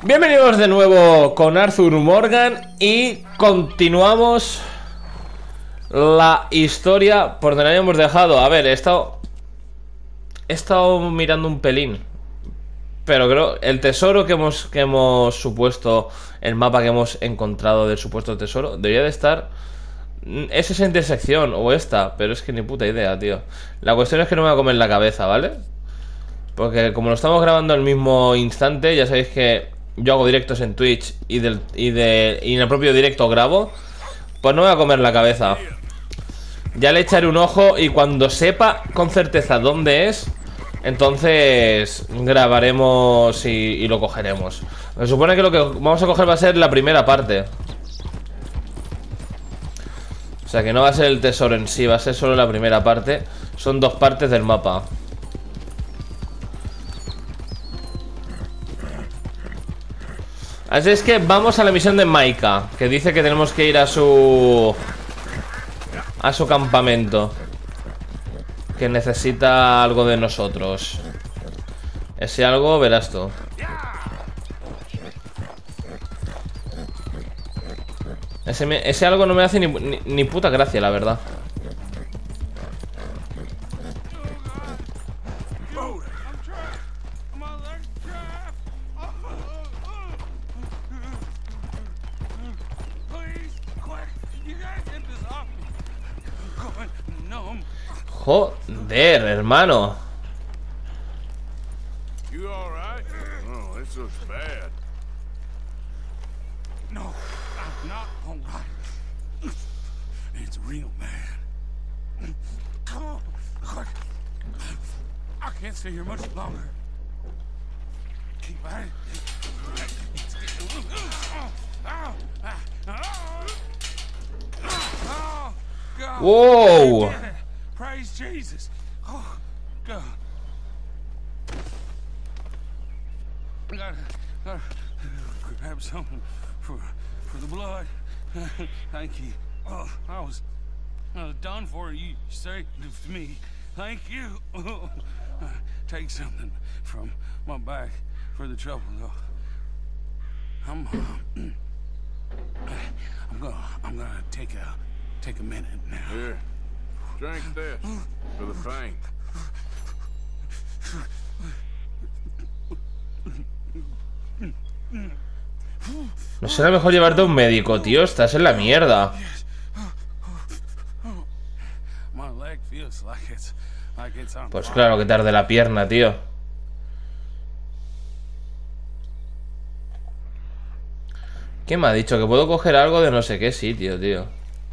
Bienvenidos de nuevo con Arthur Morgan y continuamos la historia por donde la habíamos dejado. A ver, he estado mirando un pelín, pero creo el tesoro que hemos supuesto, el mapa que hemos encontrado del supuesto tesoro, debería de estar. ¿Es esa intersección o esta? Pero es que ni puta idea, tío. La cuestión es que no me voy a comer la cabeza, ¿vale? Porque como lo estamos grabando al mismo instante, ya sabéis que yo hago directos en Twitch y en el propio directo grabo. Pues no me voy a comer la cabeza. Ya le echaré un ojo y cuando sepa con certeza dónde es, entonces grabaremos y lo cogeremos. Se supone que lo que vamos a coger va a ser la primera parte. O sea que no va a ser el tesoro en sí, va a ser solo la primera parte. Son dos partes del mapa. Así es que vamos a la misión de Micah, que dice que tenemos que ir a su campamento, que necesita algo de nosotros. Ese algo verás tú. Ese algo no me hace ni puta gracia, la verdad. Joder, hermano. You all right? Oh, this looks bad. No, I'm not all right. It's real bad. Come on. I can't stay here much longer. Keep at it. Oh, God. Whoa. Praise Jesus. Oh, God. Gotta grab something for the blood. Thank you. Oh, I was done for. You saved me. Thank you. Take something from my back for the trouble, though. I'm gonna take a minute now. Here, drink this for the faint. ¿No será mejor llevarte a un médico, tío? Estás en la mierda. Pues claro que te arde la pierna, tío. ¿Qué me ha dicho? Que puedo coger algo de no sé qué sitio, tío.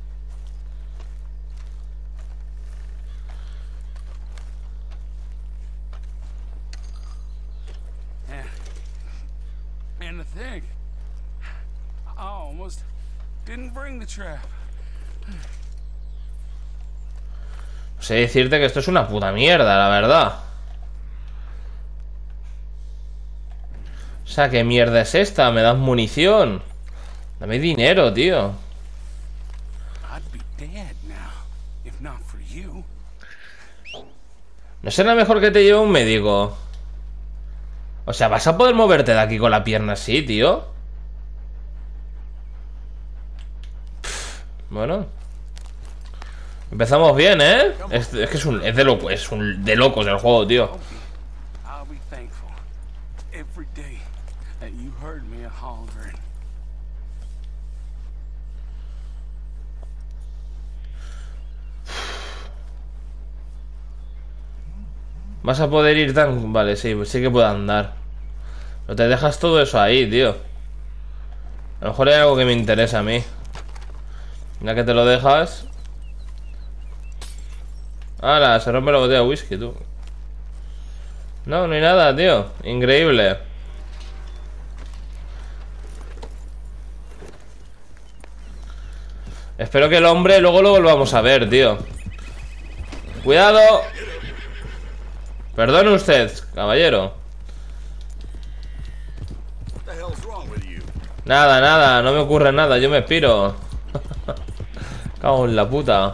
And to think, I almost didn't bring the trap. Sé decirte que esto es una puta mierda, la verdad. O sea, ¿qué mierda es esta? ¿Me das munición? Dame dinero, tío. ¿No será mejor que te lleve un médico? O sea, ¿vas a poder moverte de aquí con la pierna así, tío? Bueno. Empezamos bien, ¿eh? Es que es de locos el juego, tío. Vas a poder ir tan... Vale, sí, pues sí que puedo andar. Pero te dejas todo eso ahí, tío. A lo mejor hay algo que me interesa a mí. Mira que te lo dejas. ¡Hala! Se rompe la botella de whisky, tú. No, no hay nada, tío. Increíble. Espero que el hombre luego lo volvamos a ver, tío. ¡Cuidado! Perdone usted, caballero. Nada, nada, no me ocurre nada, yo me piro. Cago en la puta.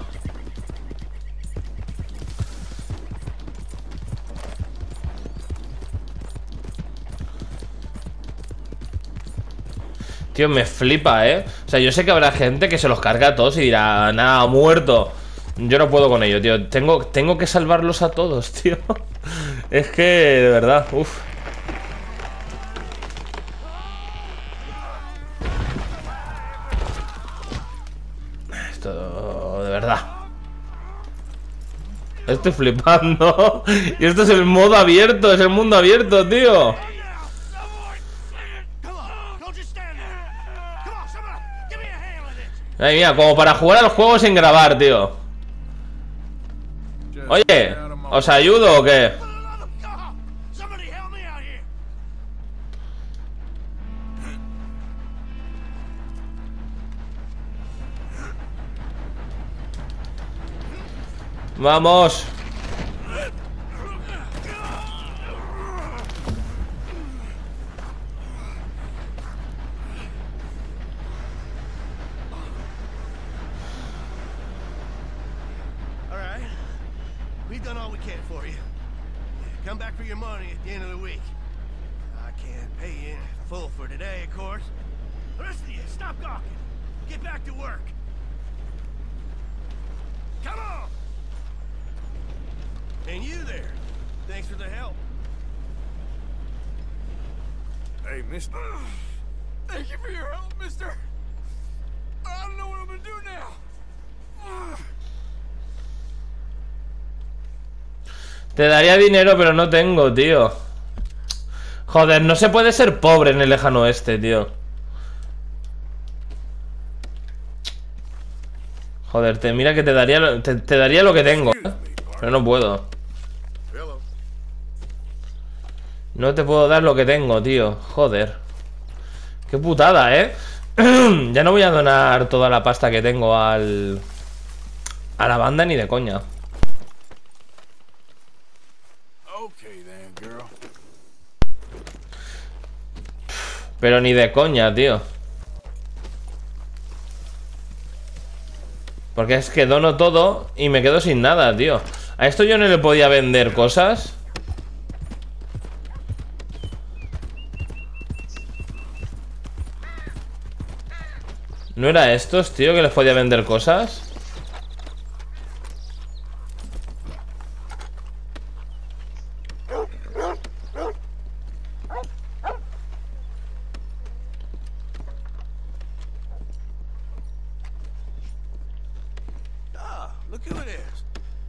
Tío, me flipa, ¿eh? O sea, yo sé que habrá gente que se los carga a todos y dirá, nada, muerto. Yo no puedo con ello, tío. Tengo que salvarlos a todos, tío. Es que, de verdad, uff. Esto, de verdad. Estoy flipando. Y esto es el modo abierto, es el mundo abierto, tío. Ay, mía, como para jugar al juego sin grabar, tío. Oye, ¿os ayudo o qué? Vamos. All right. We've done all we can for you. Come back for your money at the end of the week. I can't pay you full for today, of course. The rest of you, stop gawking. Get back to work. Come on! And you there. Thanks for the help. Hey, mister. Thank you for your help, mister. I don't know what I'm gonna do now. Te daría dinero, pero no tengo, tío. Joder, no se puede ser pobre en el lejano oeste, tío. Joder, mira que te daría lo que tengo, ¿eh? Pero no puedo. No te puedo dar lo que tengo, tío. Joder. Qué putada, ¿eh? Ya no voy a donar toda la pasta que tengo a la banda ni de coña. Okay then, girl. Pero ni de coña, tío. Porque es que dono todo y me quedo sin nada, tío. A esto yo no le podía vender cosas. ¿No era a estos, tío, que les podía vender cosas? Look who it is.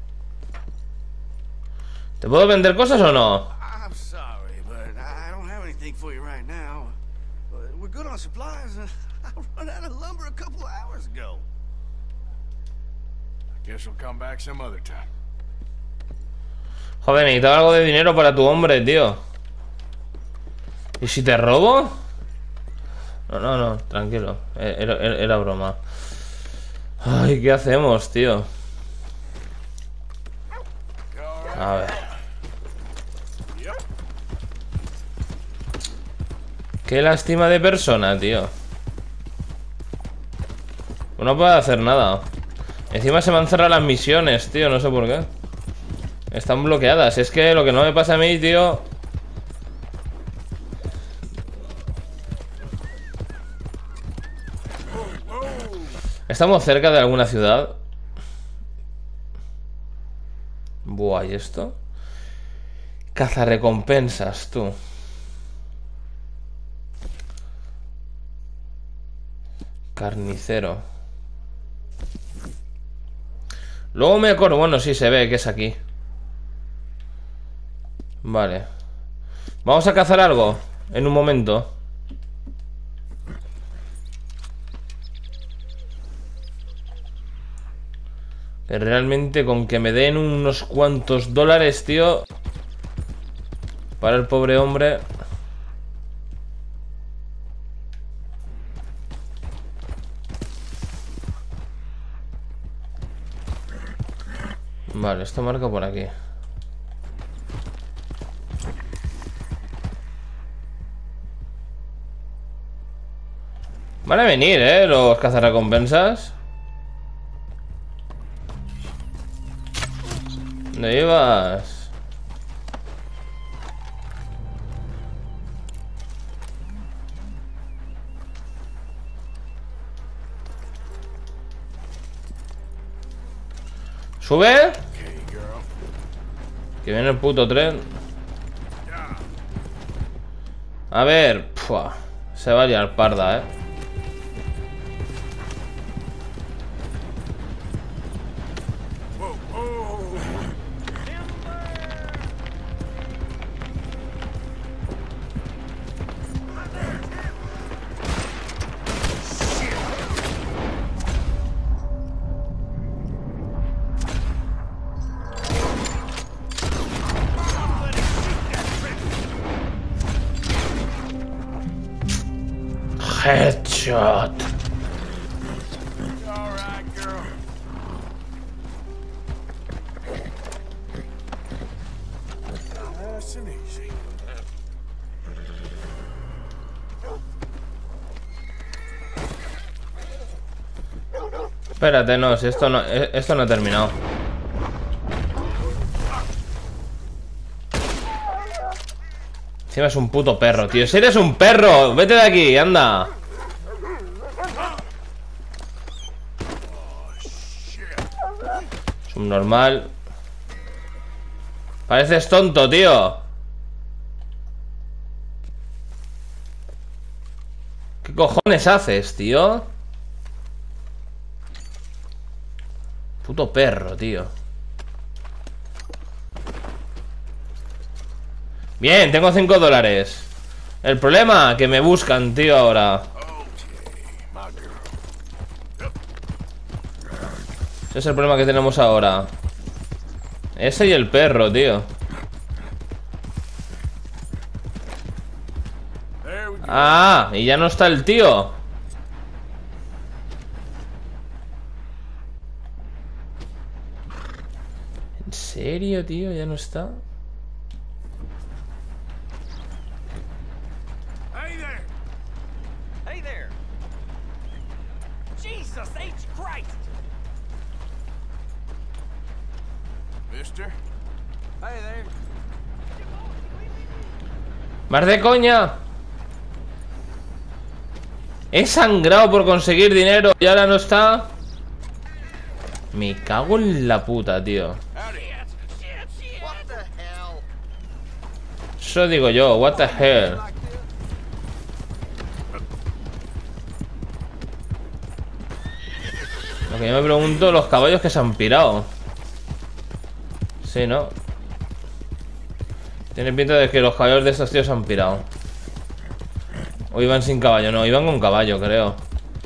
¿Te puedo vender cosas o no? I'm sorry, but I don't have anything for you right now. But we're good on supplies. I run out of lumber a couple hours ago. Guess we'll come back some other time. Joder, necesitaba algo de dinero para tu hombre, tío. ¿Y si te robo? No, tranquilo. Era broma. Ay, ¿qué hacemos, tío? A ver. Qué lástima de persona, tío. No puedo hacer nada. Encima se me han cerrado las misiones, tío. No sé por qué. Están bloqueadas. Es que lo que no me pasa a mí, tío. ¿Estamos cerca de alguna ciudad? Buah, ¿y esto? Cazarrecompensas, tú. Carnicero. Luego me acuerdo. Bueno, sí, se ve que es aquí. Vale. Vamos a cazar algo en un momento. Que realmente con que me den unos cuantos dólares, tío, para el pobre hombre. Vale, esto marca por aquí. Van a venir, los cazarrecompensas. ¿Dónde ibas? Sube. Que viene el puto tren. A ver. Pua, se va a liar parda, Headshot. All right, girl. Nice and easy. Espérate, no, si esto no ha terminado. Encima es un puto perro, tío. Si eres un perro, vete de aquí, anda. Subnormal. Pareces tonto, tío. ¿Qué cojones haces, tío? Puto perro, tío. Bien, tengo 5 dólares. El problema, que me buscan, tío, ahora. Ese es el problema que tenemos ahora. Ese y el perro, tío. Ah, y ya no está el tío. ¿En serio, tío? ¿Ya no está? Hey there. Hey there! Jesus H. Christ! Mister. Hey there! ¡Más de coña! He sangrado por conseguir dinero y ahora no está. Me cago en la puta, tío. What the hell? Eso digo yo, what the hell. Lo que yo me pregunto, los caballos que se han pirado. Sí, ¿no? Tiene pinta de que los caballos de estos tíos se han pirado. O iban sin caballo, no, iban con caballo, creo.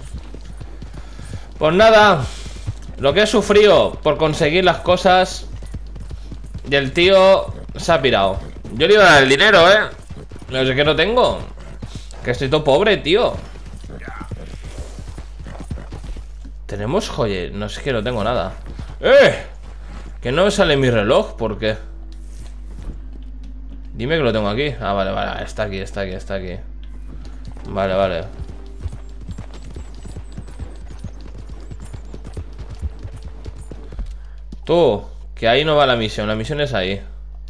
Pues nada. Lo que he sufrido por conseguir las cosas. Y el tío se ha pirado. Yo le iba a dar el dinero, no sé, que no tengo. Que estoy todo pobre, tío. Tenemos joyas. No sé, que no tengo nada. Que no me sale mi reloj, ¿por qué? Dime que lo tengo aquí. Ah, vale, vale, está aquí, está aquí, está aquí. Vale, vale. Tú, que ahí no va la misión es ahí.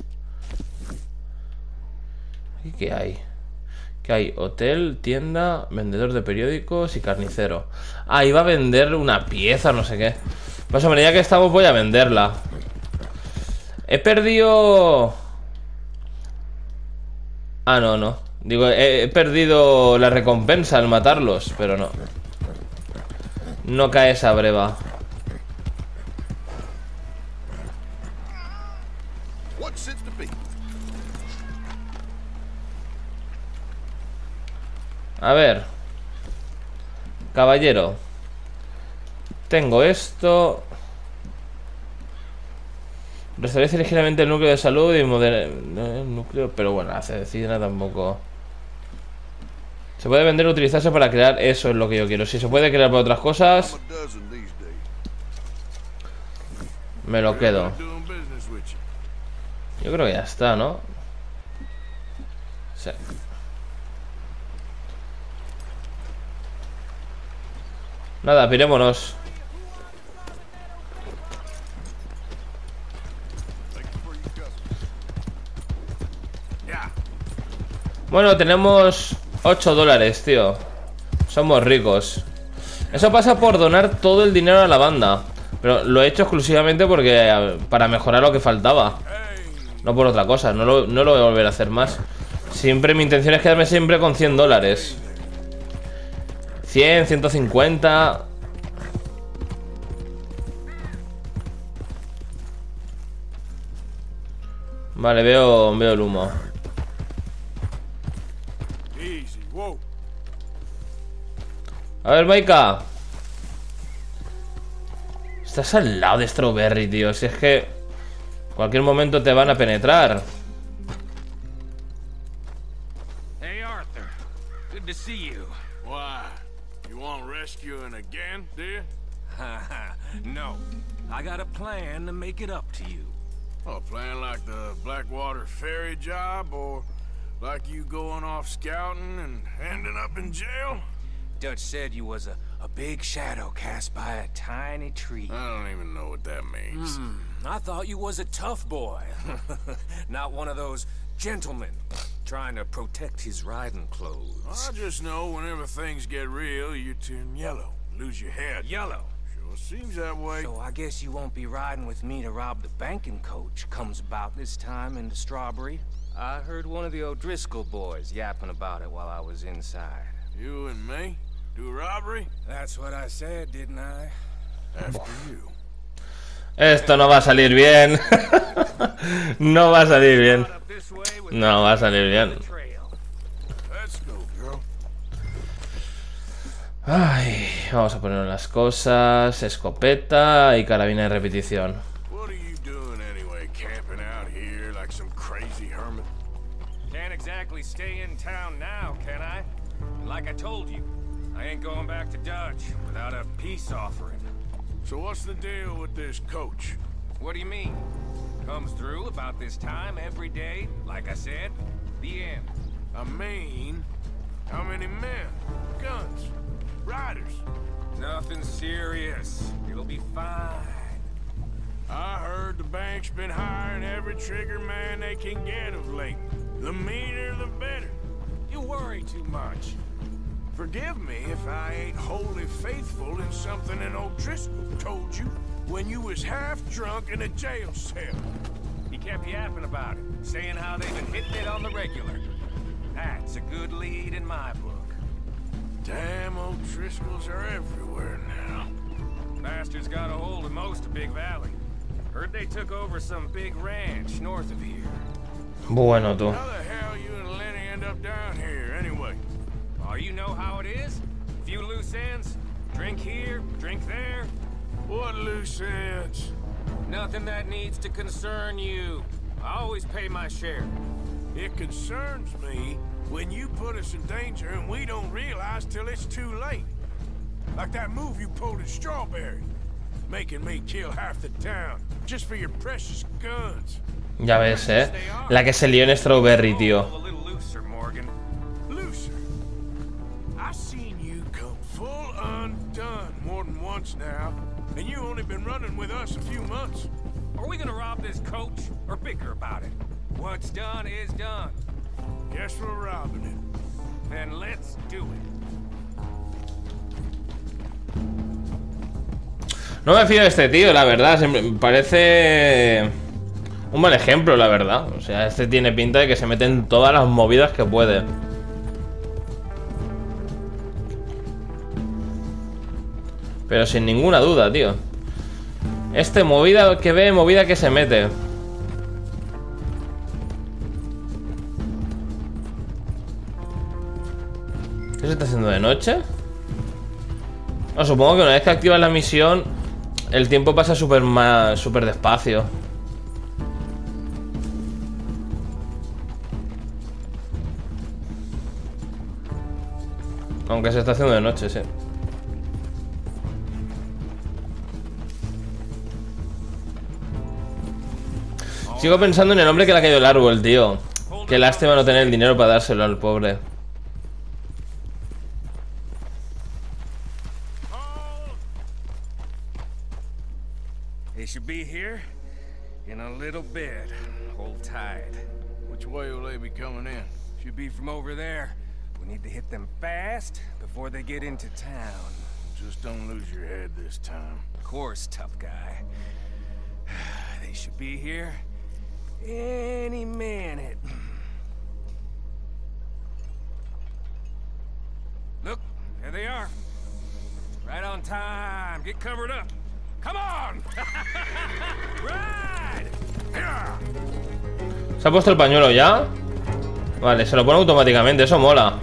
¿Y qué hay? ¿Qué hay? Hotel, tienda, vendedor de periódicos y carnicero. Ah, iba a vender una pieza, no sé qué. Pues hombre, ya que estamos voy a venderla. He perdido... Ah, no, no. Digo, he perdido la recompensa al matarlos, pero no. No cae esa breva. What's it to be? A ver. Caballero. Tengo esto. Restablece ligeramente el núcleo de salud y el núcleo, pero bueno, hace decir tampoco. Se puede vender o utilizarse para crear, eso es lo que yo quiero. Si se puede crear para otras cosas, I'm a dozen these days. me lo quedo. Doing business with you. Yo creo que ya está, ¿no? Sí. Nada, pirémonos. Bueno, tenemos 8 dólares, tío. Somos ricos. Eso pasa por donar todo el dinero a la banda. Pero lo he hecho exclusivamente porque para mejorar lo que faltaba. No por otra cosa, no lo voy a volver a hacer más. Siempre mi intención es quedarme siempre con $100. 100, 150. Vale, veo el humo. Easy, whoa. A ver, Maika. Estás al lado de Strawberry, tío. Si es que en cualquier momento te van a penetrar. Hey, Arthur. Good to see you. Why? You want rescuing again, dear? No. I got a plan to make it up to you. Oh, playing like the Blackwater ferry job, or like you going off scouting and ending up in jail? Dutch said you was a big shadow cast by a tiny tree. I don't even know what that means. I thought you was a tough boy. Not one of those gentlemen trying to protect his riding clothes. I just know whenever things get real, you turn yellow, lose your head. Yellow. Sure seems that way. So I guess you won't be riding with me to rob the banking coach comes about this time into Strawberry. I heard one of the O'Driscoll boys yapping about it while I was inside. You and me? Do a robbery? That's what I said, didn't I? After you. Esto no va a salir bien. No va a salir bien. No va a salir bien. Let's go, girl. Ay, vamos a poner las cosas. Escopeta y carabina de repetición. What are you doing anyway, camping out here like some crazy hermit? Can't exactly stay in town now, can I? Like I told you, I ain't going back to Dutch without a peace offering. So what's the deal with this coach? What do you mean? Comes through about this time every day, like I said. The end. I mean, how many men, guns, riders? Nothing serious. It'll be fine. I heard the bank's been hiring every trigger man they can get of late. The meaner, the better. You worry too much. Forgive me if I ain't wholly faithful in something an O'Driscoll told you when you was half drunk in a jail cell. He kept yapping about it, saying how they've been hitting it on the regular. That's a good lead in my book. Damn, O'Driscolls are everywhere now. Bastards got a hold of most of Big Valley. Heard they took over some big ranch north of here. Bueno, tú. How the hell you and Lenny end up down here, anyway? Oh, you know how it is? Few loose ends. Drink here, drink there. What loose ends? Nothing that needs to concern you. I always pay my share. It concerns me when you put us in danger and we don't realize till it's too late. Like that move you pulled in Strawberry. Making me kill half the town just for your precious guns. Ya ves, la que se lió en Strawberry, tío. A little looser, Morgan. Looser. I've seen you come full undone more than once now, and you only been running with us a few months. Are we gonna rob this coach or bicker about it? What's done is done. Guess we're robbing it. Then let's do it. No me fío de este tío, la verdad. Me parece un mal ejemplo, la verdad. O sea, este tiene pinta de que se mete en todas las movidas que puede. Pero sin ninguna duda, tío. Este movida que ve, movida que se mete. ¿Qué se está haciendo de noche? No, supongo que una vez que activas la misión, el tiempo pasa súper despacio. Aunque se está haciendo de noche, sí. Sigo pensando en el hombre que le ha caído el árbol, tío. Qué lástima no tener el dinero para dárselo al pobre. They should be here in a little bit. Hold tight. Which way will they be coming in? Should be from over there. We need to hit them fast before they get into town. Just don't lose your head this time. Of course, tough guy. They should be here any minute. Look, there they are. Right on time. Get covered up. Come on. Ride. ¿Se ha puesto el pañuelo ya? Vale, se lo pone automáticamente, eso mola.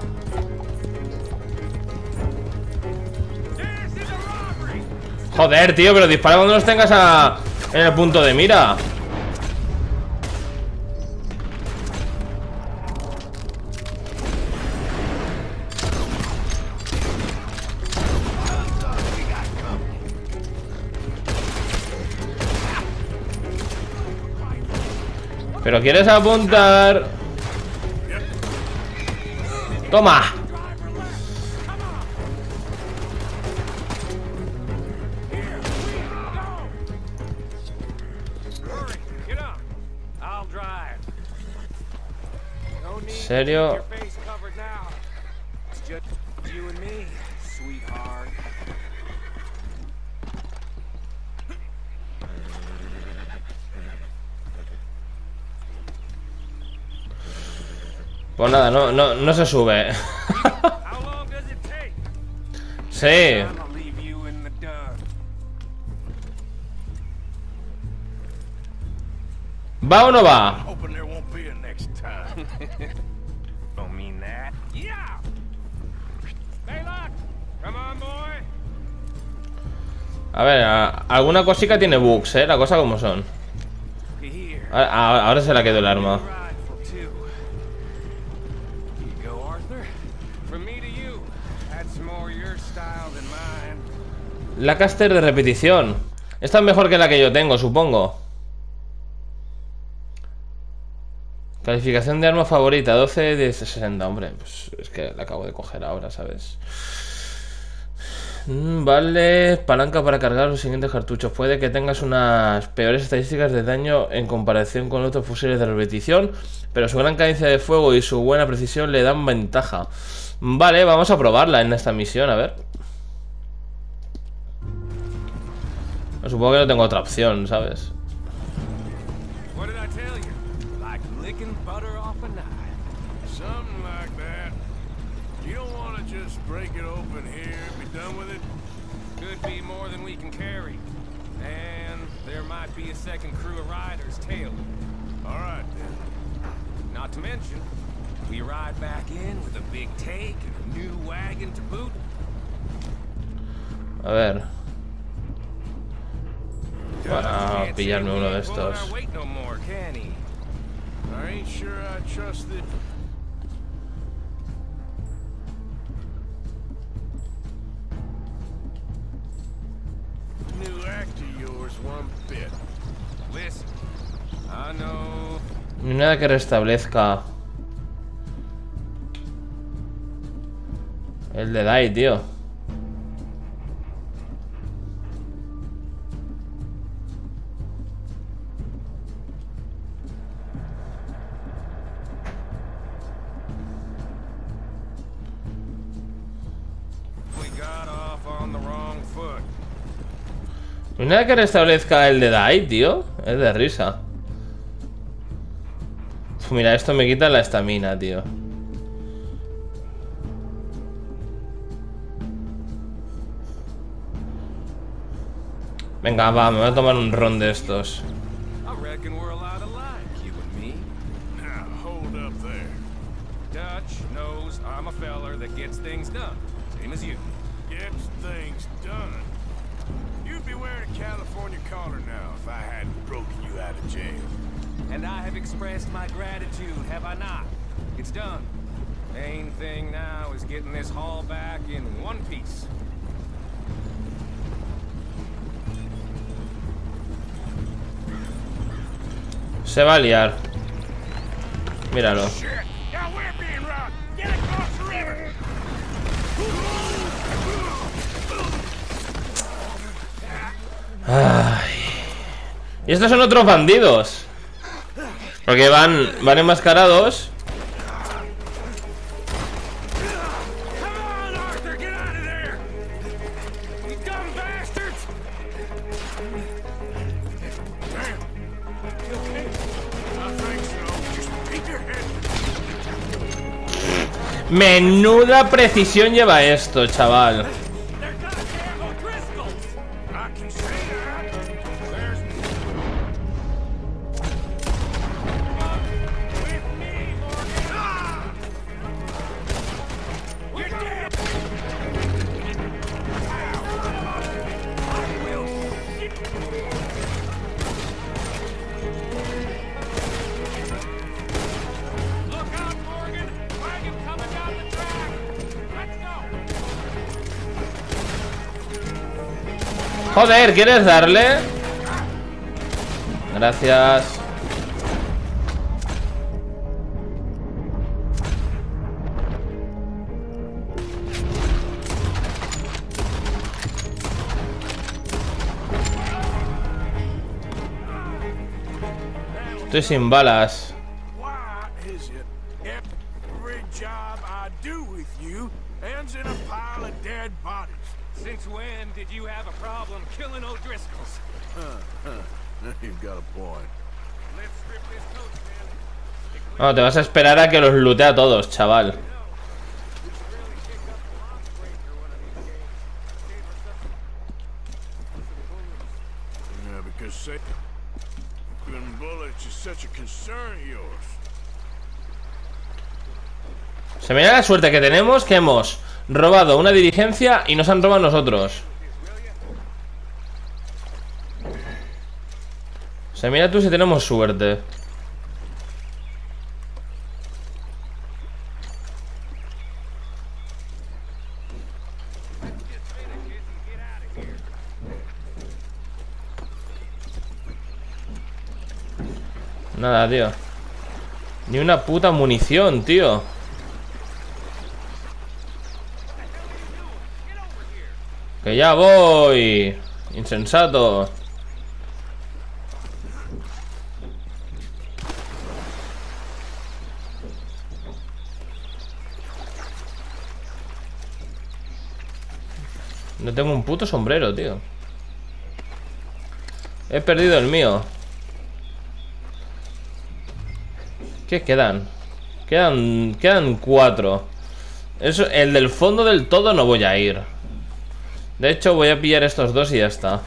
Joder, tío, pero dispara cuando los tengas en el punto de mira. Pero quieres apuntar. Toma. ¿En serio? Pues nada, no se sube. Sí. ¿Va o no va? A ver, alguna cosica tiene bugs, la cosa como son. Ahora se la quedó el arma. La caster de repetición. Esta es mejor que la que yo tengo, supongo. Calificación de arma favorita, 12 de 60. Hombre, pues es que la acabo de coger ahora, ¿sabes? Vale, palanca para cargar los siguientes cartuchos. Puede que tengas unas peores estadísticas de daño en comparación con otros fusiles de repetición, pero su gran cadencia de fuego y su buena precisión le dan ventaja. Vale, vamos a probarla en esta misión, a ver. Supongo que no tengo otra opción, ¿sabes? A ver. Para pillarme uno de estos. Ni nada que restablezca el de Dai, tío. No hay nada que restablezca el de Dai, tío. Es de risa. Uf, mira, esto me quita la estamina, tío. Venga, va, me voy a tomar un ron de estos. California collar now if I hadn't broken you out of jail. And I have expressed my gratitude, have I not? It's done. Main thing now is getting this haul back in one piece. Se va a liar. Míralo. Ay. Y estos son otros bandidos. Porque van enmascarados. Menuda precisión lleva esto, chaval. Joder, ¿quieres darle? Gracias. Estoy sin balas. Why is it every job I do with you ends in a pile of dead bodies? Since when did you have a problem killing O'Driscolls? You've got a point. Let's strip this coach, man. No, te vas a esperar a que los loote a todos, chaval. Yeah, because saving bullets is such a concern of yours. Se mira la suerte que tenemos, que hemos robado una diligencia y nos han robado nosotros. Se mira tú si tenemos suerte. Nada, tío. Ni una puta munición, tío. Que ya voy. Insensato. No tengo un puto sombrero, tío. He perdido el mío. ¿Qué quedan? Quedan 4. Eso, el del fondo del todo no voy a ir. De hecho, voy a pillar estos dos y ya está.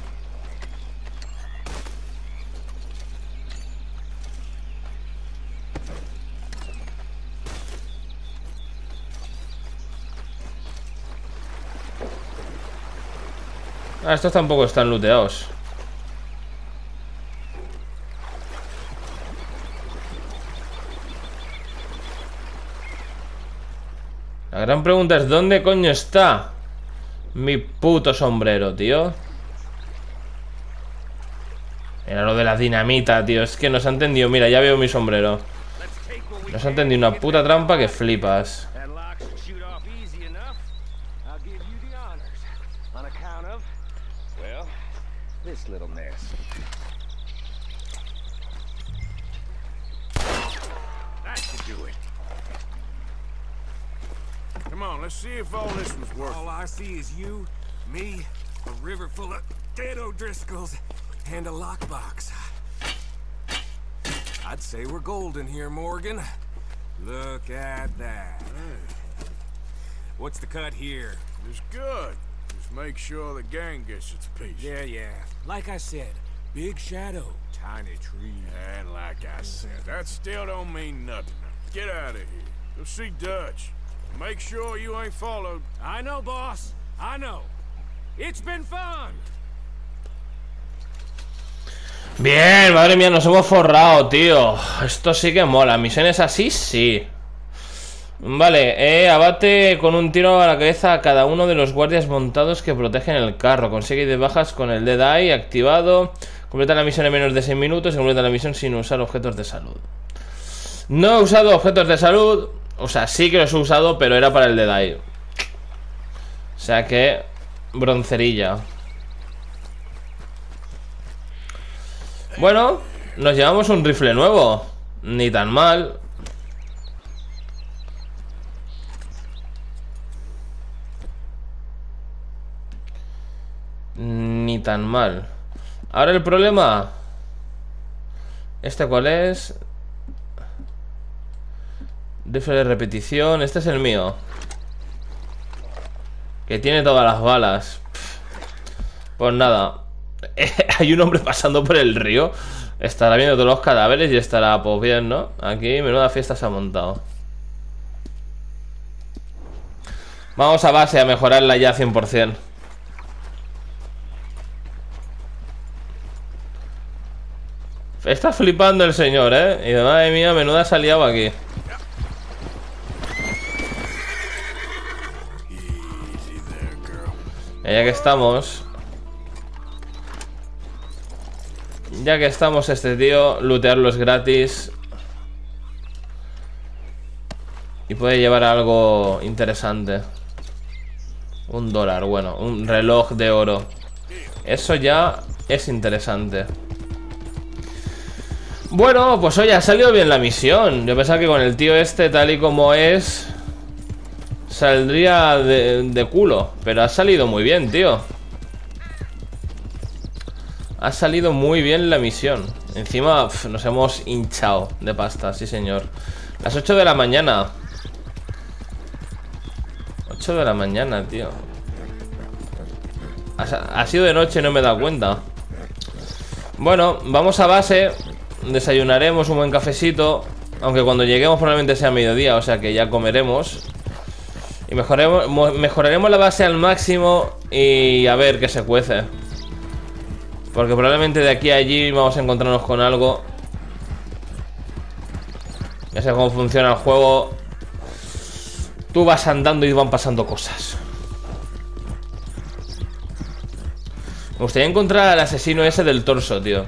Ah, estos tampoco están looteados. La gran pregunta es: ¿dónde coño está mi puto sombrero, tío? Era lo de la dinamita, tío. Es que nos han tendido. Mira, ya veo mi sombrero. Nos han tendido una puta trampa que flipas. That lock should shoot off easy enough. I'll give you the honors on account of, well, this little mess. That should do it. Come on, let's see if all this was worth All it. I see is you, me, a river full of dead O'Driscolls, and a lockbox. I'd say we're golden here, Morgan. Look at that. What's the cut here? It's good. Just make sure the gang gets its piece. Yeah. Like I said, big shadow, tiny tree. And like I said, that still don't mean nothing. Get out of here. Go see Dutch. Make sure you ain't followed. I know, boss. I know. It's been fun. Bien, madre mía, nos hemos forrado, tío. Esto sí que mola. Misiones así, sí. Vale, abate con un tiro a la cabeza a cada uno de los guardias montados que protegen el carro. Consigue de bajas con el Dead Eye activado. Completa la misión en menos de 6 minutos. Y completa la misión sin usar objetos de salud. No he usado objetos de salud. O sea, sí que los he usado, pero era para el Dead Eye. O sea que... broncerilla. Bueno, nos llevamos un rifle nuevo. Ni tan mal. Ni tan mal. Ahora el problema... ¿Este cuál es? Rifle de repetición. Este es el mío. Que tiene todas las balas. Pues nada. Hay un hombre pasando por el río. Estará viendo todos los cadáveres y estará, pues bien, ¿no? Aquí menuda fiesta se ha montado. Vamos a base a mejorarla ya 100%. Está flipando el señor, ¿eh? Y de madre mía, menuda se ha liado aquí. Y ya que estamos... Ya que estamos, este tío, lootearlo es gratis. Y puede llevar algo interesante. $1, bueno, un reloj de oro. Eso ya es interesante. Bueno, pues oye, ha salido bien la misión. Yo pensaba que con el tío este, tal y como es, saldría de culo. Pero ha salido muy bien, tío. Ha salido muy bien la misión. Encima nos hemos hinchado de pasta, sí señor. Las 8 de la mañana. 8 de la mañana, tío. Ha sido de noche y no me he dado cuenta. Bueno, vamos a base. Desayunaremos un buen cafecito. Aunque cuando lleguemos probablemente sea mediodía, o sea que ya comeremos. Y mejoraremos la base al máximo. Y a ver qué se cuece. Porque probablemente de aquí a allí vamos a encontrarnos con algo. Ya sé cómo funciona el juego. Tú vas andando y van pasando cosas. Me gustaría encontrar al asesino ese del torso, tío.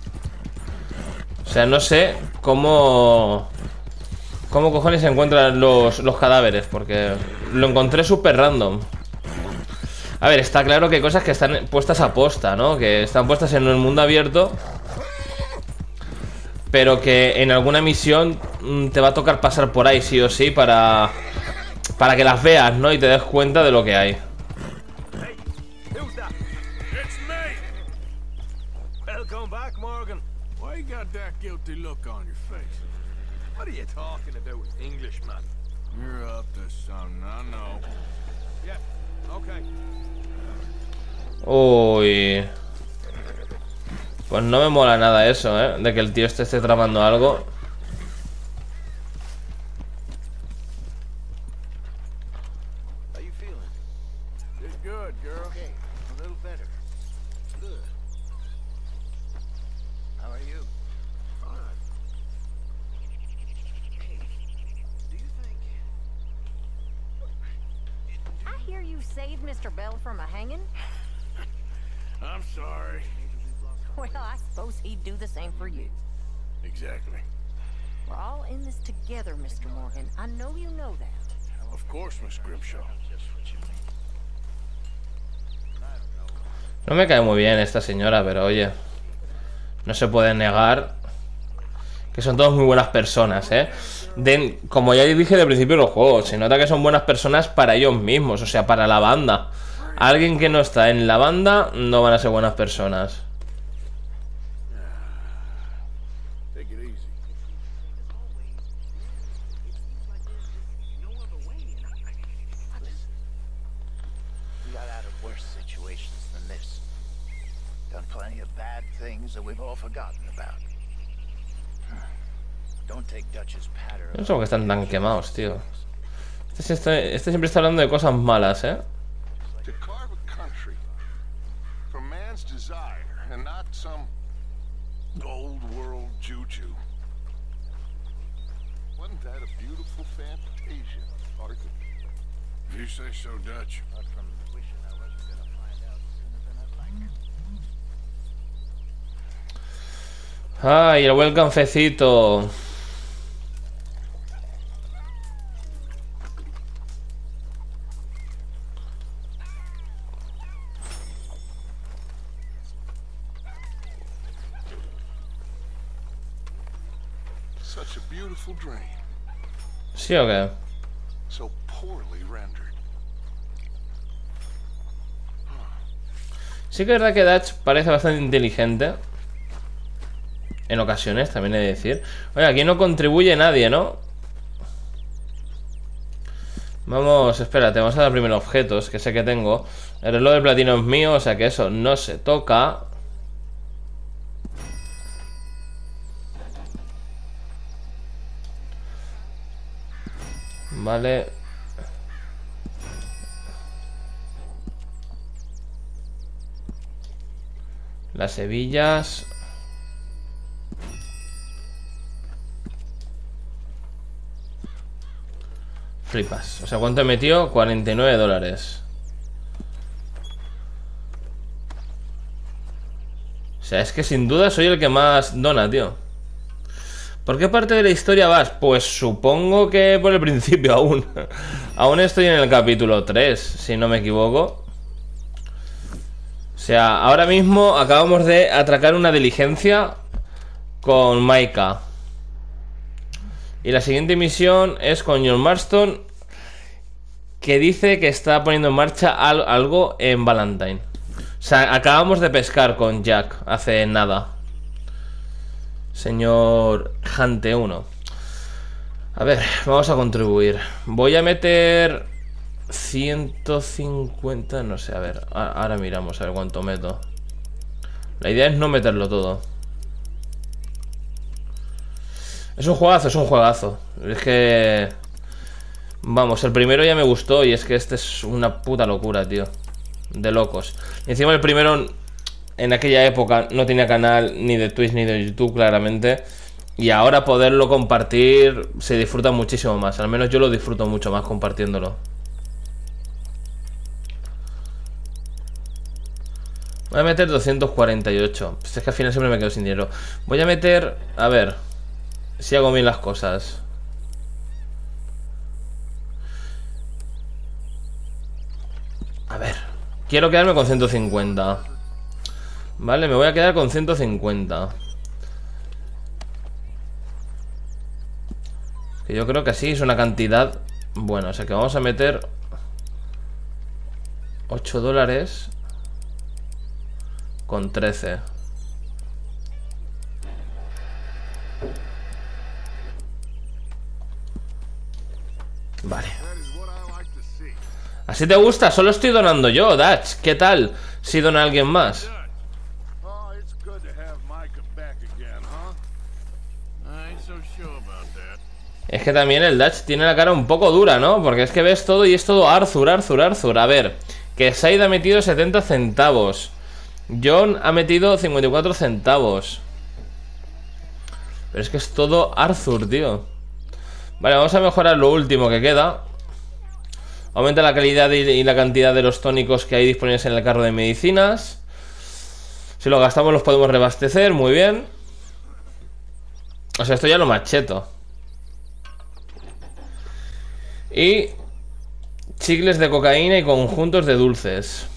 O sea, no sé cómo cojones se encuentran los cadáveres. Porque lo encontré súper random. A ver, está claro que hay cosas que están puestas a posta, ¿no? Que están puestas en el mundo abierto. Pero que en alguna misión te va a tocar pasar por ahí sí o sí para que las veas, ¿no? Y te des cuenta de lo que hay. It's me! Welcome back, Morgan. Why you got that guilty look on your face? What are you talking about, Englishman? You're up to something, I know. Yeah, okay. Uy. Pues no me mola nada eso, ¿eh? De que el tío esté tramando algo. How you feeling? It's good, girl. Okay, a little better. Good. How are you? Fine. Hey, do you think... I hear you saved Mr. Bell from a hanging. I'm sorry. Well, I suppose he'd do the same for you. Exactly. We're all in this together, Mr. Morgan. I know you know that. Of course, Miss Grimshaw. No me cae muy bien esta señora, pero oye, no se puede negar que son todos muy buenas personas, ¿eh? Como ya dije al principio del juego, se nota que son buenas personas para ellos mismos, o sea, para la banda. Alguien que no está en la banda no van a ser buenas personas. Take it easy. We got out of worse situations than this. Done plenty of bad things that we've all forgotten about. Don't take Dutch's patter. No sé por qué están tan quemados, tío. Este siempre está hablando de cosas malas, ¿eh? To carve a country from man's desire and not some old world juju. Wasn't that a beautiful fantasia, Arthur? If you say so, Dutch. Not from wishing I wasn't gonna find out sooner than I'd like. Ay, el buen cafecito. Such a beautiful dream, ¿Sí o qué? so poorly rendered. Sí que es verdad que Dutch parece bastante inteligente. En ocasiones, también he de decir. Oye, aquí no contribuye nadie, ¿no? Vamos, espérate, vamos a dar primero objetos, que sé que tengo. El reloj de platino es mío, o sea que eso no se toca. Vale. Las hebillas. Flipas. O sea, ¿cuánto he metido? $49. O sea, es que sin duda soy el que más dona, tío. ¿Por qué parte de la historia vas? Pues supongo que por el principio aún. Aún estoy en el capítulo 3, si no me equivoco. O sea, ahora mismo acabamos de atracar una diligencia con Micah. Y la siguiente misión es con John Marston, que dice que está poniendo en marcha algo en Valentine. O sea, acabamos de pescar con Jack hace nada. Señor Hante 1. A ver, vamos a contribuir. Voy a meter 150, no sé, a ver. Ahora miramos a ver cuánto meto. La idea es no meterlo todo. Es un juegazo, es un juegazo. Es que... Vamos, el primero ya me gustó y es que este es una puta locura, tío. De locos. Y encima el primero, en aquella época, no tenía canal ni de Twitch ni de YouTube, claramente. Y ahora poderlo compartir se disfruta muchísimo más. Al menos yo lo disfruto mucho más compartiéndolo. Voy a meter 248. Pues es que al final siempre me quedo sin dinero. Voy a meter... A ver... Si hago bien las cosas. A ver. Quiero quedarme con 150. Vale, me voy a quedar con 150. Que yo creo que así es una cantidad buena. O sea que vamos a meter $8 con 13. Vale. ¿Así te gusta? Solo estoy donando yo, Dutch. ¿Qué tal si dona alguien más? Es que también el Dutch tiene la cara un poco dura, ¿no? Porque es que ves todo y es todo Arthur, Arthur, Arthur. A ver, que Said ha metido 70 centavos. John ha metido 54 centavos. Pero es que es todo Arthur, tío. Vale, vamos a mejorar lo último que queda. Aumenta la calidad y la cantidad de los tónicos que hay disponibles en el carro de medicinas. Si lo gastamos los podemos reabastecer, muy bien. O sea, esto ya lo macheto. Y chicles de cocaína y conjuntos de dulces.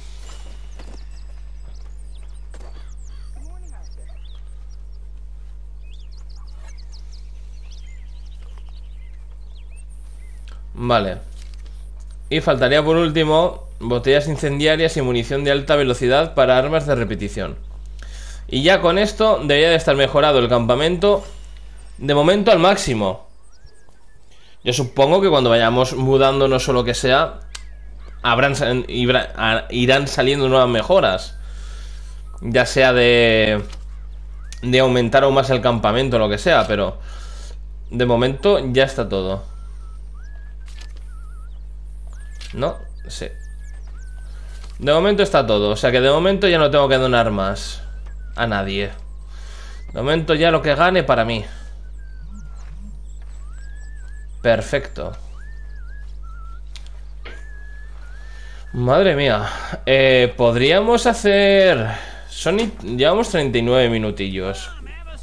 Vale. Y faltaría por último botellas incendiarias y munición de alta velocidad para armas de repetición. Y ya con esto debería de estar mejorado el campamento. De momento al máximo. Yo supongo que cuando vayamos mudándonos o lo que sea, irán saliendo nuevas mejoras. Ya sea de aumentar aún más el campamento o lo que sea, pero de momento ya está todo. ¿No? Sí. De momento está todo. O sea que de momento ya no tengo que donar más a nadie. De momento ya lo que gane para mí. Perfecto. Madre mía. Podríamos hacer... Llevamos 39 minutillos.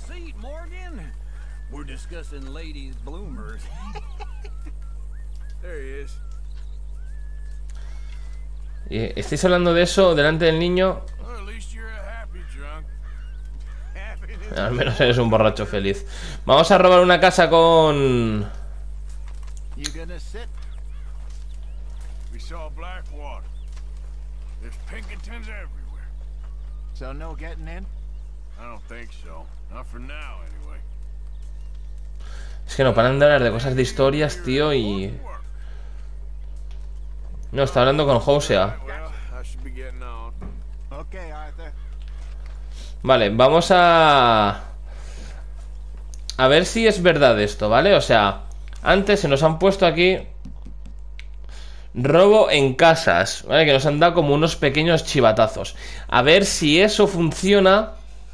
¿Estáis hablando de eso delante del niño? Al menos eres un borracho feliz. Vamos a robar una casa con... Es que no paran de hablar de cosas de historias, tío, y... No, está hablando con Hosea. Well, I should be getting on. Okay, Arthur. Vale, vamos a ver si es verdad esto, ¿vale? O sea, antes se nos han puesto aquí robo en casas, ¿vale? Que nos han dado como unos pequeños chivatazos. A ver si eso funciona.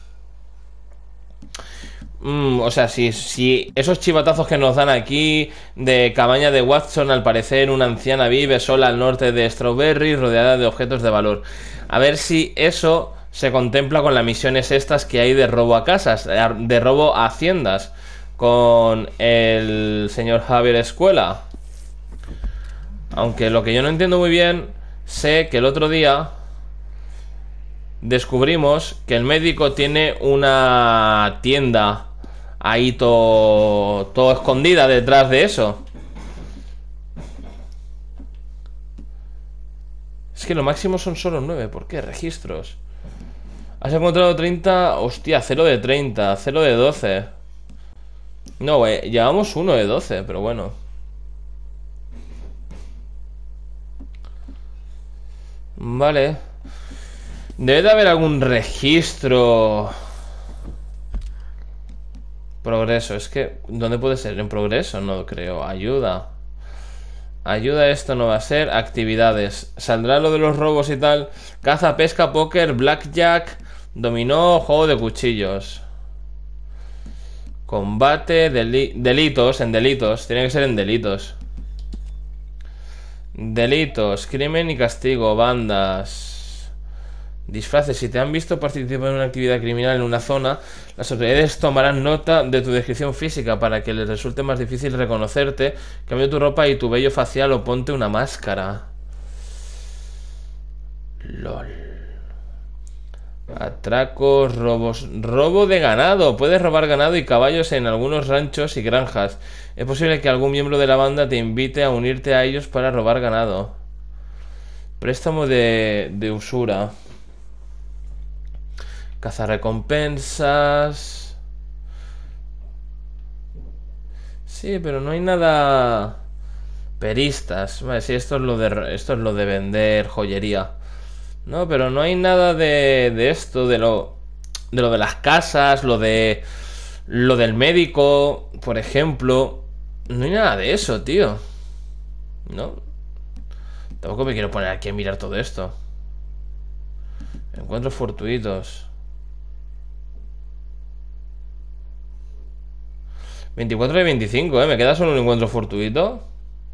O sea, si esos chivatazos que nos dan aquí de cabaña de Watson, al parecer una anciana vive sola al norte de Strawberry, rodeada de objetos de valor. A ver si eso se contempla con las misiones estas que hay de robo a casas, de robo a haciendas, con el señor Javier Escuela. Aunque lo que yo no entiendo muy bien, sé que el otro día descubrimos que el médico tiene una tienda ahí todo escondida detrás de eso. Es que lo máximo son solo 9. ¿Por qué? Registros. Has encontrado 30. Hostia, 0 de 30, 0 de 12. No, güey, llevamos 1 de 12, pero bueno. Vale. Debe de haber algún registro. Progreso, es que... ¿Dónde puede ser? ¿En progreso? No creo. Ayuda. Ayuda, esto no va a ser. Actividades. Saldrá lo de los robos y tal. Caza, pesca, póker, blackjack, dominó, juego de cuchillos. Combate, delitos. En delitos. Tiene que ser en delitos. Delitos, crimen y castigo, bandas. Disfraces. Si te han visto participar en una actividad criminal en una zona, las autoridades tomarán nota de tu descripción física para que les resulte más difícil reconocerte. Cambia tu ropa y tu vello facial o ponte una máscara. LOL. Atracos, robos. Robo de ganado. Puedes robar ganado y caballos en algunos ranchos y granjas. Es posible que algún miembro de la banda te invite a unirte a ellos para robar ganado. Préstamo de usura. Cazarrecompensas. Sí, pero no hay nada. Peristas. Vale, sí, esto es lo de vender joyería. No, pero no hay nada de esto, de lo de las casas, lo del médico, por ejemplo. No hay nada de eso, tío. No. Tampoco me quiero poner aquí a mirar todo esto. Encuentros fortuitos. 24 de 25, ¿eh? ¿Me queda solo un encuentro fortuito?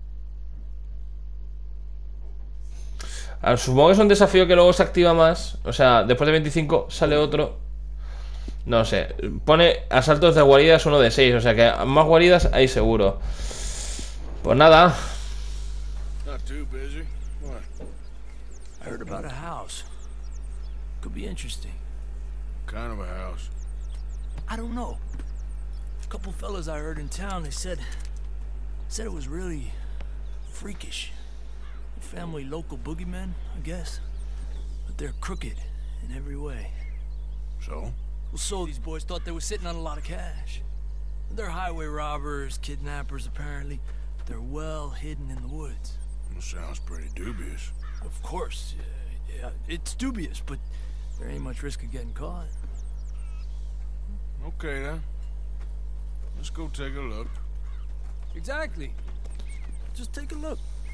Supongo que es un desafío que luego se activa más. O sea, después de 25 sale otro. No sé. Pone asaltos de guaridas 1 de 6. O sea que más guaridas hay seguro. Pues nada. Not too busy. What? I heard about a house. Could be interesting. Kind of a house. I don't know. A couple fellas I heard in town, they said it was really freakish. A family local boogeymen, I guess. But they're crooked in every way. So? Well, so these boys thought they were sitting on a lot of cash. They're highway robbers, kidnappers, apparently. They're well hidden in the woods. Well, sounds pretty dubious. Of course, yeah, it's dubious, but there ain't much risk of getting caught. Okay, then. Let's go take a look. Exactly. Just take a look.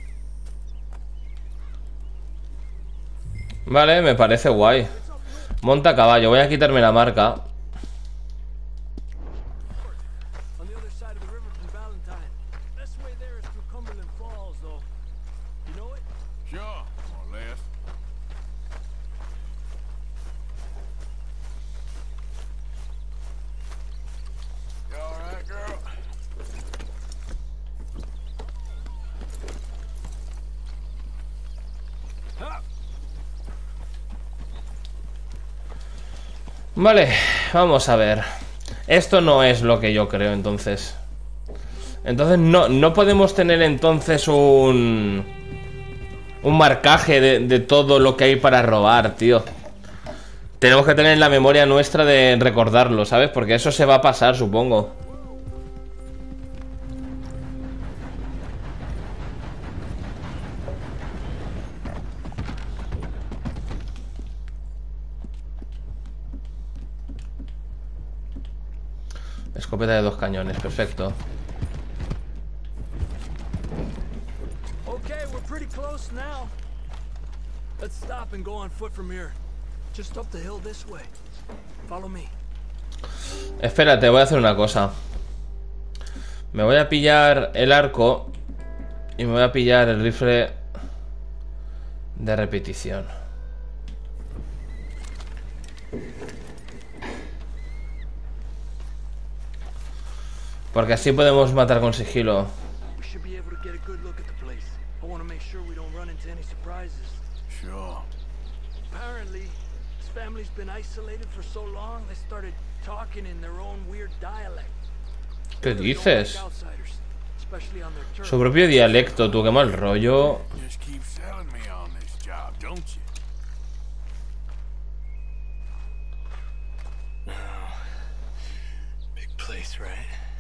Vale, me parece guay. Monta a caballo, voy a quitarme la marca. On the other side of the river from Valentine. Best way there is through Cumberland Falls, though. You know it? Sure, more or less. You all right, girl? Vale, vamos a ver. Esto no es lo que yo creo, entonces. Entonces no podemos tener entonces un marcaje de todo lo que hay para robar, tío. Tenemos que tener la memoria nuestra de recordarlo, ¿sabes? Porque eso se va a pasar, supongo. Escopeta de 2 cañones, perfecto. Okay, we're pretty close now. Let's stop and go on foot from here. Just up the hill this way. Follow me. Espérate, voy a hacer una cosa. Me voy a pillar el arco y me voy a pillar el rifle de repetición. Porque así podemos matar con sigilo. Sure. Apparently, his family's been isolated for so long they started talking in their own weird dialect. ¿Qué dices? Su propio dialecto, tú, qué mal rollo. Just keep selling me on this job, don't you? Big place, right?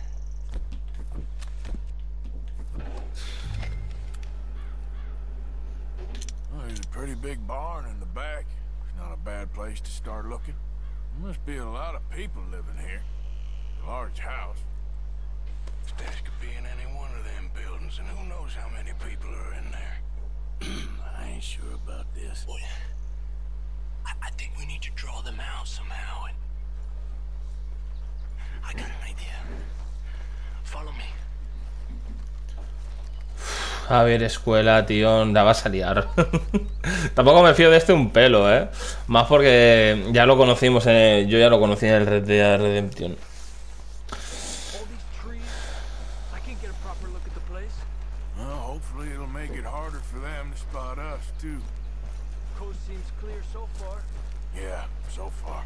Well, there's a pretty big barn in the back. It's not a bad place to start looking. There must be a lot of people living here. A large house. This place could be in any one of them buildings, and who knows how many people are in there. I ain't sure about this. Boy, I think we need to draw them out somehow. And I got an idea. Follow me. A ver, escuela, tío, la vas a liar. Tampoco me fío de este un pelo, ¿eh? Más porque ya lo conocimos, yo ya lo conocí en el Red Dead Redemption. Well, hopefully it'll make it harder for them to spot us, too. Coast seems clear so far. Yeah, so far.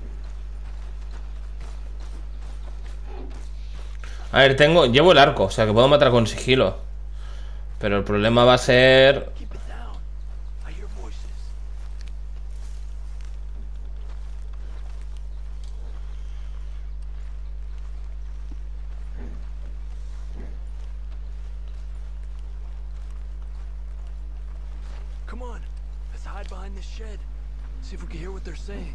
A ver, llevo el arco, o sea que puedo matar con sigilo. Pero el problema va a ser... Come on, let's hide behind this shed. See if we can hear what they're saying.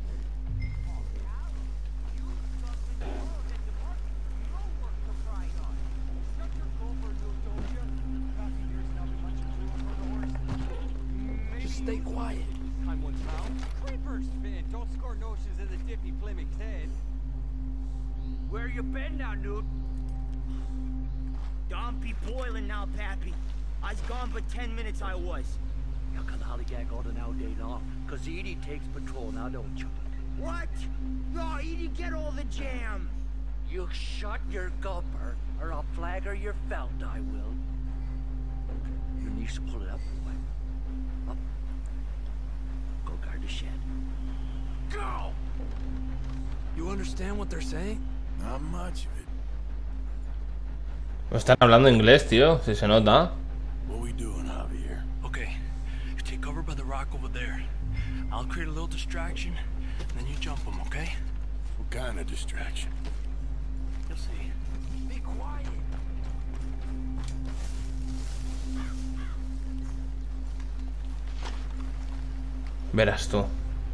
Just stay quiet. Time one's found. Creepers, Finn. Don't score notions in the dippy Plymouth's head. Where you been now, Newt? Don't be boiling now, Pappy. I's gone for 10 minutes, I was. You can hollygag all the now day long, cause Edie takes patrol now, don't you? What? No, Edie, get all the jam. You shut your gulper, or I'll flagger your felt, I will. Your niece will pull it up, boy. Up. Go guard the shed. Go! You understand what they're saying? Not much of it. No están hablando inglés, tío, si se nota. What we doing, Javier? Okay, you take cover by the rock over there. I'll create a little distraction, and then you jump them, okay? What kind of distraction? You'll see. Be quiet. Verás tú.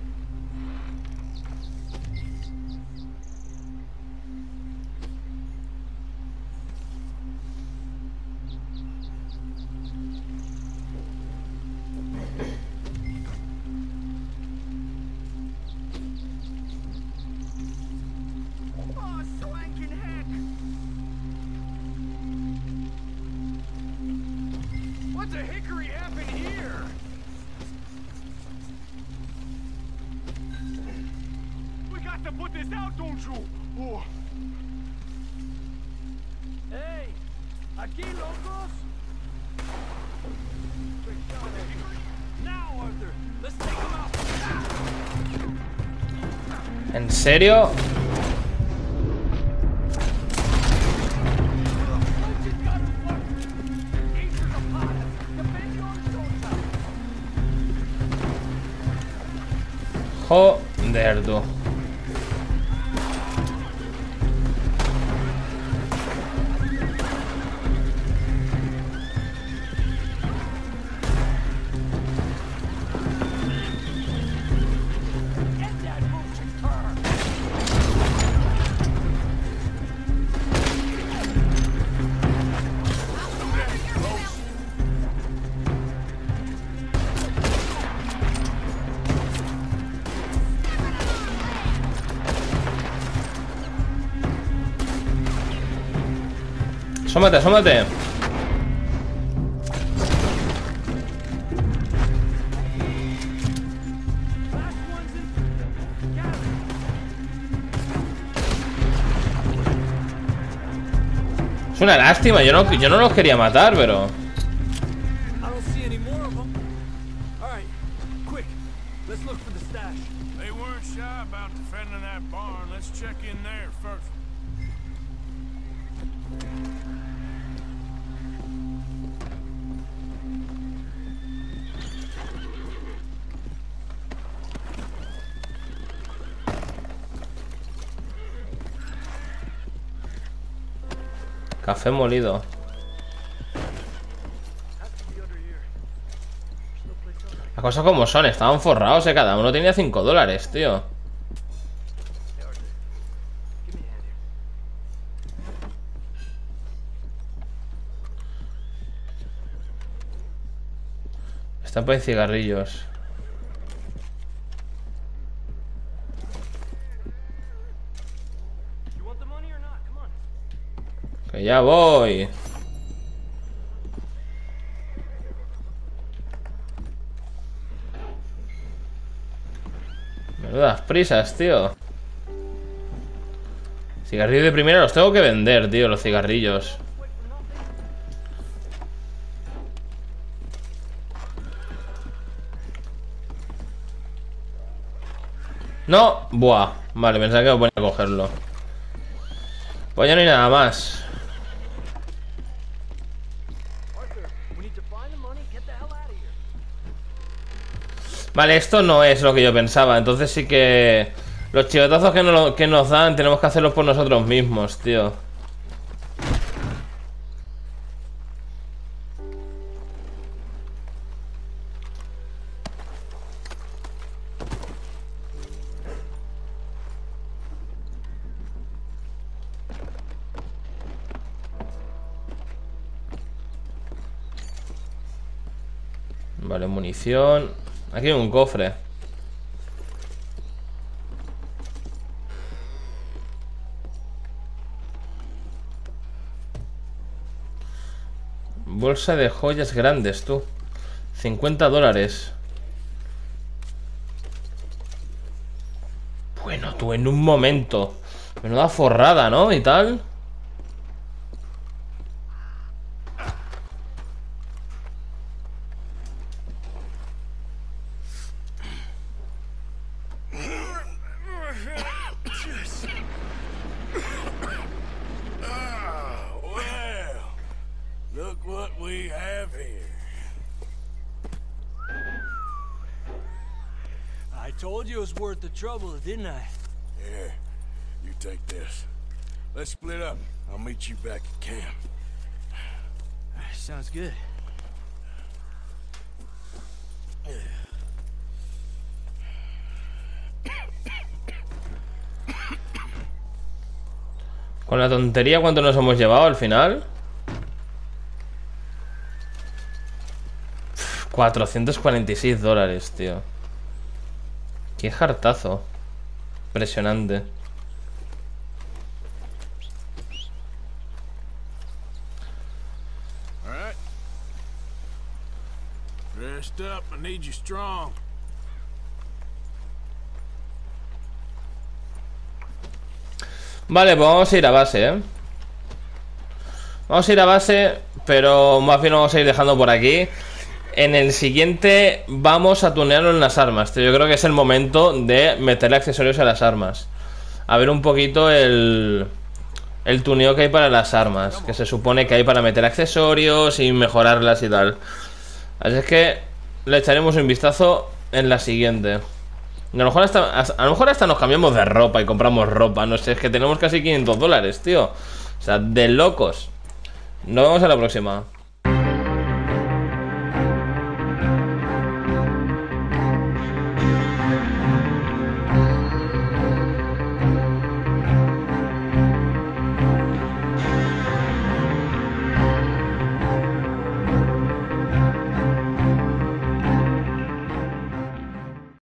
Oh, swanking heck! What the hickory happened here? We got to put this out, don't you? Oh. Hey, aquí locos. Now, Arthur, let's take them out. ¿En serio? Joder, tú. Asómate, asómate. Es una lástima, yo no los quería matar, pero... I don't see any more of them. All right, quick. Let's look for the stash. They weren't shy about defending that barn. Let's check in there first. Café molido. Las cosas como son, estaban forrados, cada uno tenía $5, tío. Están por ahí cigarrillos. Que ya voy. Menudas prisas, tío. Cigarrillos de primera los tengo que vender, tío, los cigarrillos. No, buah. Vale, pensaba que me ponía a cogerlo. Pues ya no hay nada más. Vale, esto no es lo que yo pensaba. Entonces sí que... Los chivatazos que nos dan tenemos que hacerlos por nosotros mismos, tío. Vale, munición. Aquí hay un cofre. Bolsa de joyas grandes, tú. $50. Bueno, tú, en un momento. Menuda forrada, ¿no? Y tal. Told you it was worth the trouble, didn't I? Yeah, you take this. Let's split up. I'll meet you back at camp. Sounds good. Con la tontería, ¿cuánto nos hemos llevado al final? $446, tío. Qué jartazo. Impresionante. All right. Rest up. I need you strong. Vale, pues vamos a ir a base, ¿eh? Vamos a ir a base, pero más bien vamos a ir dejando por aquí. En el siguiente vamos a tunearlo en las armas, tío. Yo creo que es el momento de meterle accesorios a las armas. A ver un poquito el tuneo que hay para las armas, que se supone que hay para meter accesorios y mejorarlas y tal. Así es que le echaremos un vistazo en la siguiente. A lo mejor hasta nos cambiamos de ropa y compramos ropa. No sé, es que tenemos casi $500, tío. O sea, de locos. Nos vemos en la próxima.